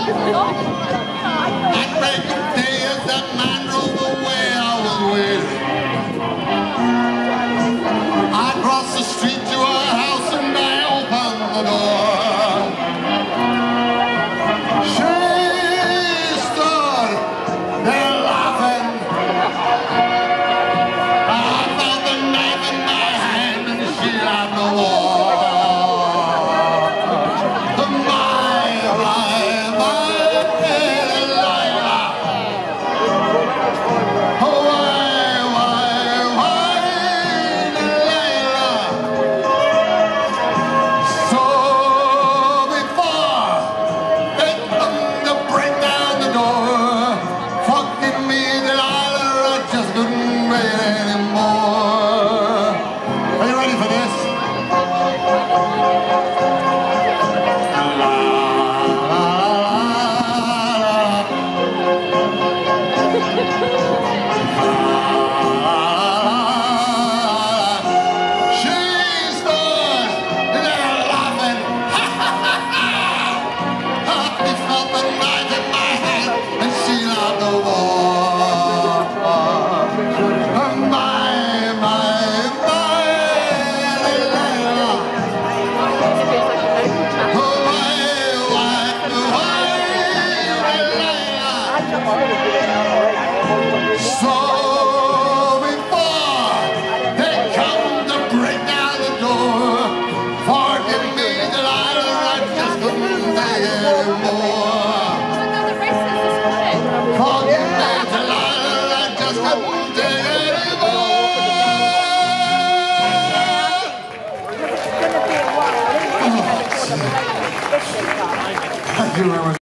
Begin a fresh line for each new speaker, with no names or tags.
At break of day as that man drove away, I was waiting. I crossed the street to her house and I opened the door. She stood there laughing. I felt the knife in my hand and she laughed no more. So before they come to break down the door, forgive me, Delilah, I just couldn't take it anymore. Forgive me, Delilah, I just couldn't take it anymore. Thank you very much.